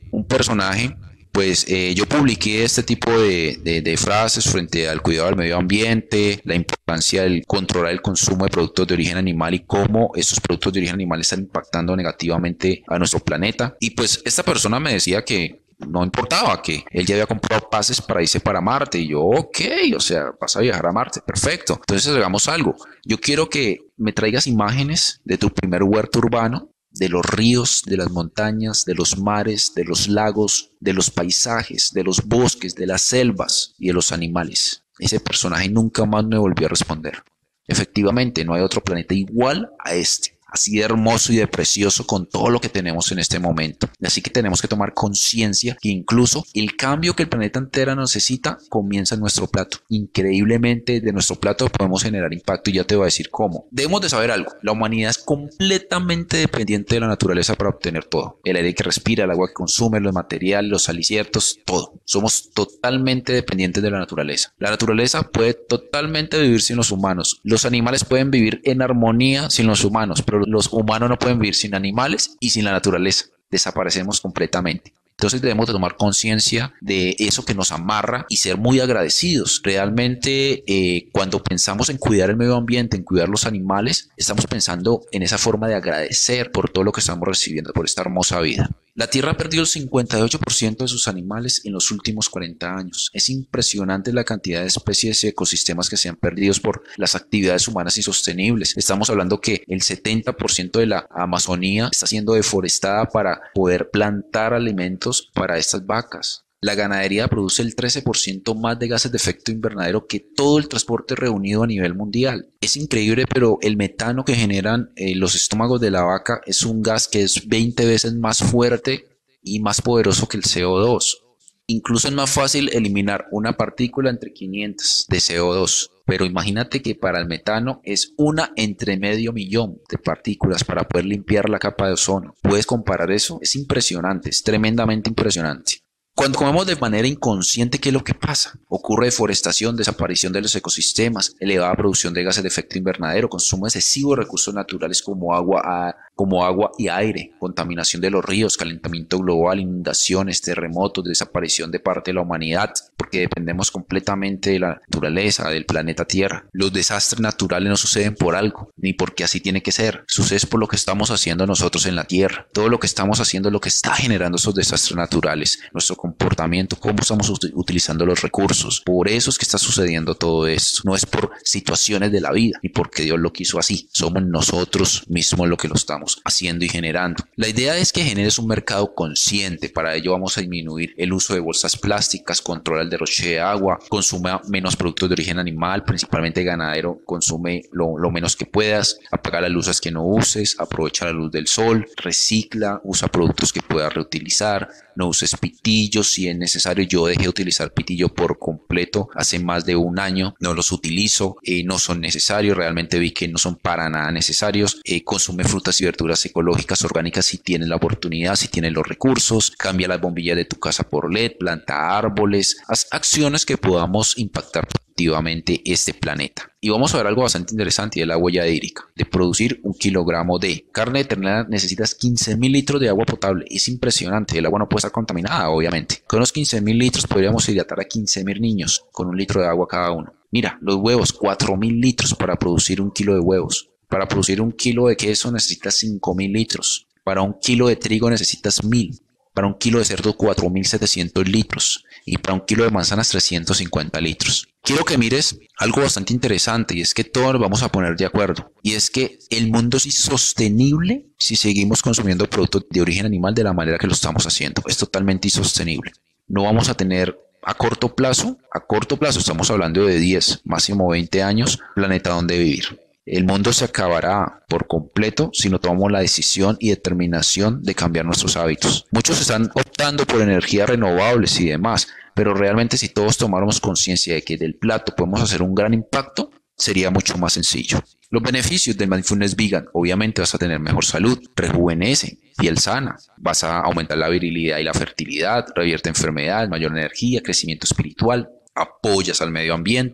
un personaje, pues yo publiqué este tipo de frases frente al cuidado del medio ambiente, la importancia del controlar el consumo de productos de origen animal y cómo esos productos de origen animal están impactando negativamente a nuestro planeta. Y pues esta persona me decía que no importaba, que él ya había comprado pases para irse para Marte. Y yo, ok, o sea, vas a viajar a Marte, perfecto. Entonces hagamos algo. Yo quiero que me traigas imágenes de tu primer huerto urbano, de los ríos, de las montañas, de los mares, de los lagos, de los paisajes, de los bosques, de las selvas y de los animales. Ese personaje nunca más me volvió a responder. Efectivamente, no hay otro planeta igual a este, así de hermoso y de precioso con todo lo que tenemos en este momento. Así que tenemos que tomar conciencia que incluso el cambio que el planeta entero necesita comienza en nuestro plato. Increíblemente, de nuestro plato podemos generar impacto y ya te voy a decir cómo. Debemos de saber algo. La humanidad es completamente dependiente de la naturaleza para obtener todo. El aire que respira, el agua que consume, los materiales, los aliciertos, todo. Somos totalmente dependientes de la naturaleza. La naturaleza puede totalmente vivir sin los humanos. Los animales pueden vivir en armonía sin los humanos, pero los humanos no pueden vivir sin animales y sin la naturaleza. Desaparecemos completamente. Entonces debemos de tomar conciencia de eso que nos amarra y ser muy agradecidos. Realmente cuando pensamos en cuidar el medio ambiente, en cuidar los animales, estamos pensando en esa forma de agradecer por todo lo que estamos recibiendo, por esta hermosa vida. La Tierra ha perdido el 58% de sus animales en los últimos 40 años. Es impresionante la cantidad de especies y ecosistemas que se han perdido por las actividades humanas insostenibles. Estamos hablando que el 70% de la Amazonía está siendo deforestada para poder plantar alimentos para estas vacas. La ganadería produce el 13% más de gases de efecto invernadero que todo el transporte reunido a nivel mundial. Es increíble, pero el metano que generan los estómagos de la vaca es un gas que es 20 veces más fuerte y más poderoso que el CO2. Incluso es más fácil eliminar una partícula entre 500 de CO2. Pero imagínate que para el metano es una entre medio millón de partículas para poder limpiar la capa de ozono. ¿Puedes comparar eso? Es impresionante, es tremendamente impresionante. Cuando comemos de manera inconsciente, ¿qué es lo que pasa? Ocurre deforestación, desaparición de los ecosistemas, elevada producción de gases de efecto invernadero, consumo excesivo de recursos naturales como agua y aire, contaminación de los ríos, calentamiento global, inundaciones, terremotos, desaparición de parte de la humanidad, porque dependemos completamente de la naturaleza, del planeta Tierra. Los desastres naturales no suceden por algo, ni porque así tiene que ser. Sucede por lo que estamos haciendo nosotros en la Tierra. Todo lo que estamos haciendo es lo que está generando esos desastres naturales. Nuestro comportamiento, cómo estamos utilizando los recursos. Por eso es que está sucediendo todo esto. No es por situaciones de la vida ni porque Dios lo quiso así. Somos nosotros mismos lo que lo estamos haciendo y generando. La idea es que generes un mercado consciente. Para ello vamos a disminuir el uso de bolsas plásticas, controlar el derroche de agua, consuma menos productos de origen animal, principalmente ganadero, consume lo menos que puedas, apaga las luces que no uses, aprovecha la luz del sol, recicla, usa productos que puedas reutilizar, no uses pitillos si es necesario. Yo dejé de utilizar pitillo por completo hace más de un año, no los utilizo, no son necesarios, realmente vi que no son para nada necesarios. Consume frutas y verduras ecológicas, orgánicas si tienes la oportunidad, si tienes los recursos, cambia las bombillas de tu casa por LED, planta árboles, haz acciones que podamos impactar positivamente este planeta. Y vamos a ver algo bastante interesante, y es la huella hídrica. De producir 1 kilogramo de carne de ternera necesitas 15.000 litros de agua potable. Es impresionante, el agua no puede estar contaminada, obviamente. Con los 15.000 litros podríamos hidratar a 15.000 niños con 1 litro de agua cada uno. Mira, los huevos, 4.000 litros para producir 1 kilo de huevos. Para producir 1 kilo de queso necesitas 5.000 litros. Para 1 kilo de trigo necesitas 1.000. Para 1 kilo de cerdo 4.700 litros y para 1 kilo de manzanas 350 litros. Quiero que mires algo bastante interesante, y es que todos nos vamos a poner de acuerdo, y es que el mundo es insostenible si seguimos consumiendo productos de origen animal de la manera que lo estamos haciendo. Es totalmente insostenible. No vamos a tener a corto plazo estamos hablando de 10, máximo 20 años, planeta donde vivir. El mundo se acabará por completo si no tomamos la decisión y determinación de cambiar nuestros hábitos. Muchos están optando por energías renovables y demás, pero realmente si todos tomáramos conciencia de que del plato podemos hacer un gran impacto, sería mucho más sencillo. Los beneficios del Mindfulness Vegan: obviamente vas a tener mejor salud, rejuvenece, piel sana, vas a aumentar la virilidad y la fertilidad, revierte enfermedades, mayor energía, crecimiento espiritual, apoyas al medio ambiente,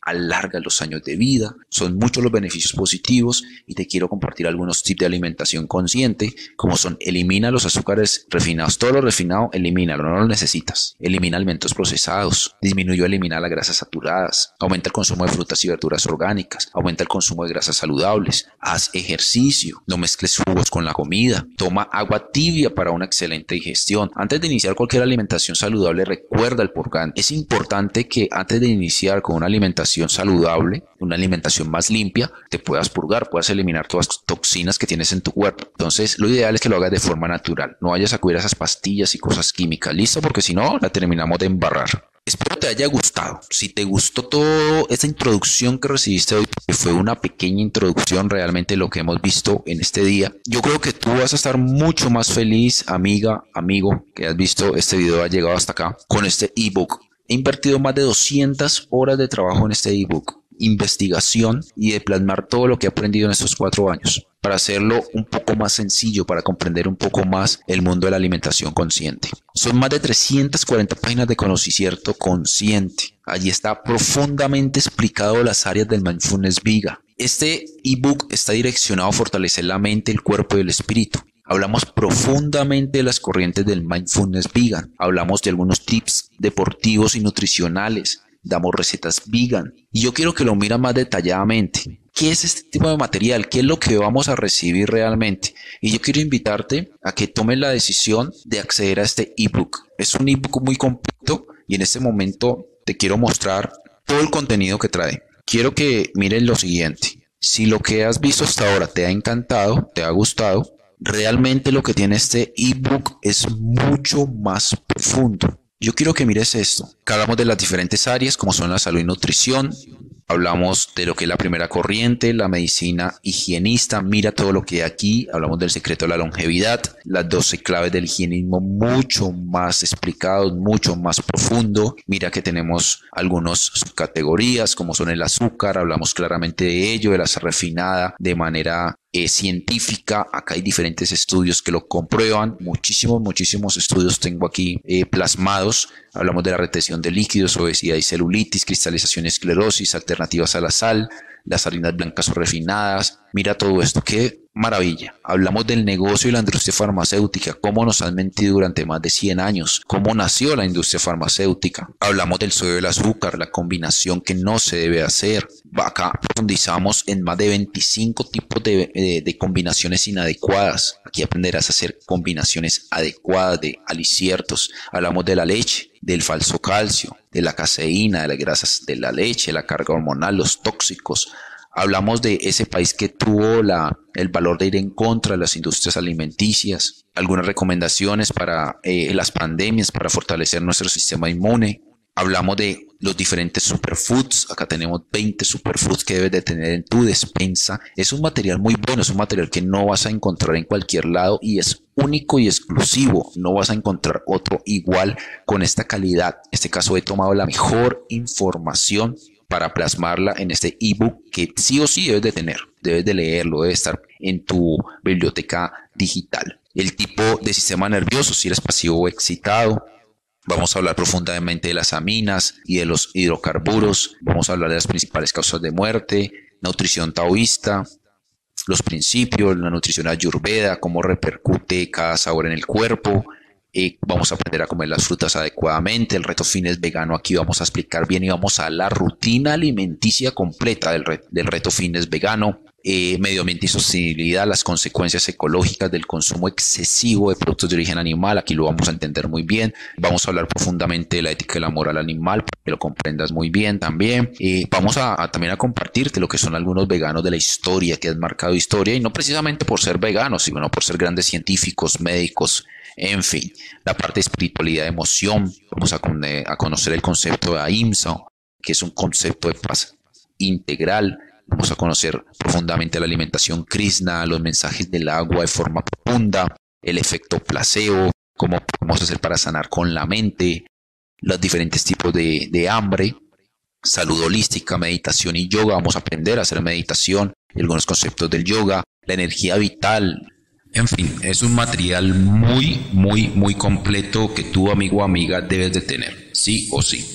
alarga los años de vida, son muchos los beneficios positivos y te quiero compartir algunos tips de alimentación consciente, como son: elimina los azúcares refinados, todo lo refinado, elimínalo, no lo necesitas. Elimina alimentos procesados, disminuye o elimina las grasas saturadas, aumenta el consumo de frutas y verduras orgánicas, aumenta el consumo de grasas saludables, haz ejercicio, no mezcles jugos con la comida, toma agua tibia para una excelente digestión. Antes de iniciar cualquier alimentación saludable, recuerda el purgante. Es importante que antes de iniciar con una alimentación saludable, una alimentación más limpia, te puedas purgar, puedas eliminar todas las toxinas que tienes en tu cuerpo. Entonces, lo ideal es que lo hagas de forma natural. No vayas a acudir a esas pastillas y cosas químicas, ¿listo? Porque si no, la terminamos de embarrar. Espero te haya gustado. Si te gustó toda esta introducción que recibiste hoy, que fue una pequeña introducción realmente lo que hemos visto en este día, yo creo que tú vas a estar mucho más feliz, amiga, amigo, que has visto este video, ha llegado hasta acá, con este ebook. He invertido más de 200 horas de trabajo en este ebook, investigación y de plasmar todo lo que he aprendido en estos 4 años, para hacerlo un poco más sencillo, para comprender un poco más el mundo de la alimentación consciente. Son más de 340 páginas de conocimiento consciente. Allí está profundamente explicado las áreas del Mindfulness Vegan. Este ebook está direccionado a fortalecer la mente, el cuerpo y el espíritu. Hablamos profundamente de las corrientes del Mindfulness Vegan. Hablamos de algunos tips deportivos y nutricionales. Damos recetas vegan. Y yo quiero que lo miras más detalladamente. ¿Qué es este tipo de material? ¿Qué es lo que vamos a recibir realmente? Y yo quiero invitarte a que tomes la decisión de acceder a este ebook. Es un ebook muy completo y en este momento te quiero mostrar todo el contenido que trae. Quiero que mires lo siguiente. Si lo que has visto hasta ahora te ha encantado, te ha gustado, realmente lo que tiene este ebook es mucho más profundo. Yo quiero que mires esto. Hablamos de las diferentes áreas como son la salud y nutrición. Hablamos de lo que es la primera corriente, la medicina higienista. Mira todo lo que hay aquí. Hablamos del secreto de la longevidad, las 12 claves del higienismo mucho más explicados, mucho más profundo. Mira que tenemos algunas subcategorías como son el azúcar. Hablamos claramente de ello, de la sal refinada de manera científica. Acá hay diferentes estudios que lo comprueban. Muchísimos estudios tengo aquí plasmados. Hablamos de la retención de líquidos, obesidad y celulitis, cristalización y esclerosis, alternativas a la sal, las harinas blancas o refinadas. Mira todo esto, qué maravilla. Hablamos del negocio y la industria farmacéutica, cómo nos han mentido durante más de 100 años, cómo nació la industria farmacéutica. Hablamos del sodio y el azúcar, la combinación que no se debe hacer. Acá profundizamos en más de 25 tipos de combinaciones inadecuadas. Aquí aprenderás a hacer combinaciones adecuadas de aliciertos. Hablamos de la leche, del falso calcio, de la caseína, de las grasas de la leche, la carga hormonal, los tóxicos. Hablamos de ese país que tuvo el valor de ir en contra de las industrias alimenticias. Algunas recomendaciones para las pandemias, para fortalecer nuestro sistema inmune. Hablamos de los diferentes superfoods. Acá tenemos 20 superfoods que debes de tener en tu despensa. Es un material muy bueno, es un material que no vas a encontrar en cualquier lado y es único y exclusivo. No vas a encontrar otro igual con esta calidad. En este caso he tomado la mejor información para plasmarla en este ebook que sí o sí debes de tener. Debes de leerlo, debe estar en tu biblioteca digital. El tipo de sistema nervioso, si eres pasivo o excitado. Vamos a hablar profundamente de las aminas y de los hidrocarburos. Vamos a hablar de las principales causas de muerte, nutrición taoísta, los principios, la nutrición ayurveda, cómo repercute cada sabor en el cuerpo. Vamos a aprender a comer las frutas adecuadamente. El reto fitness vegano, aquí vamos a explicar bien y vamos a la rutina alimenticia completa del reto fitness vegano. Medio ambiente y sostenibilidad, las consecuencias ecológicas del consumo excesivo de productos de origen animal, aquí lo vamos a entender muy bien. Vamos a hablar profundamente de la ética y la moral animal para que lo comprendas muy bien también. Vamos también a compartirte lo que son algunos veganos de la historia que han marcado historia, y no precisamente por ser veganos, sino por ser grandes científicos, médicos, en fin. La parte de espiritualidad, emoción, vamos a conocer el concepto de Ahimsa, que es un concepto de paz integral. Vamos a conocer profundamente la alimentación Krishna, los mensajes del agua de forma profunda, el efecto placebo, cómo podemos hacer para sanar con la mente, los diferentes tipos de hambre, salud holística, meditación y yoga. Vamos a aprender a hacer meditación y algunos conceptos del yoga, la energía vital. En fin, es un material muy completo que tú, amigo o amiga, debes de tener, sí o sí.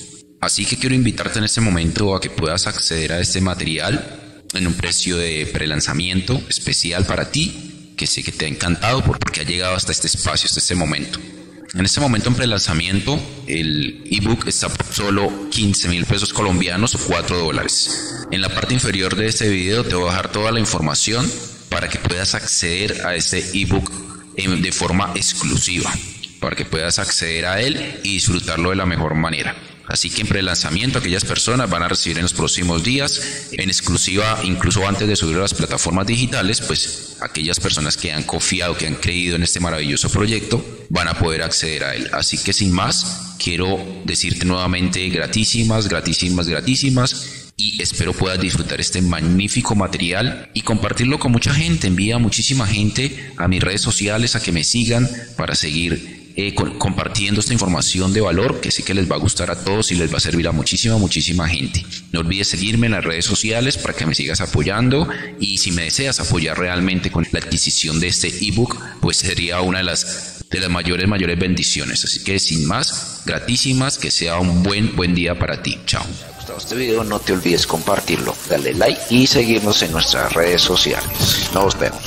Así que quiero invitarte en este momento a que puedas acceder a este material en un precio de prelanzamiento especial para ti, que sé que te ha encantado porque ha llegado hasta este espacio, hasta este momento. En este momento en prelanzamiento el ebook está por solo 15.000 pesos colombianos o $4. En la parte inferior de este video te voy a dejar toda la información para que puedas acceder a este ebook de forma exclusiva, para que puedas acceder a él y disfrutarlo de la mejor manera. Así que en prelanzamiento aquellas personas van a recibir en los próximos días, en exclusiva, incluso antes de subirlo a las plataformas digitales, pues aquellas personas que han confiado, que han creído en este maravilloso proyecto, van a poder acceder a él. Así que sin más, quiero decirte nuevamente gratísimas, gratísimas, gratísimas, y espero puedas disfrutar este magnífico material y compartirlo con mucha gente. Envía a muchísima gente a mis redes sociales a que me sigan para seguir compartiendo esta información de valor que sí que les va a gustar a todos y les va a servir a muchísima gente. No olvides seguirme en las redes sociales para que me sigas apoyando, y si me deseas apoyar realmente con la adquisición de este ebook, pues sería una de las mayores bendiciones. Así que sin más, gratísimas, que sea un buen día para ti. Chao. Si te ha gustado este video, no te olvides compartirlo, darle like y seguirnos en nuestras redes sociales. Nos vemos.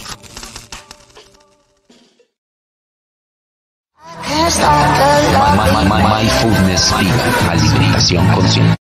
Mindfulness Vegan, alimentación consciente.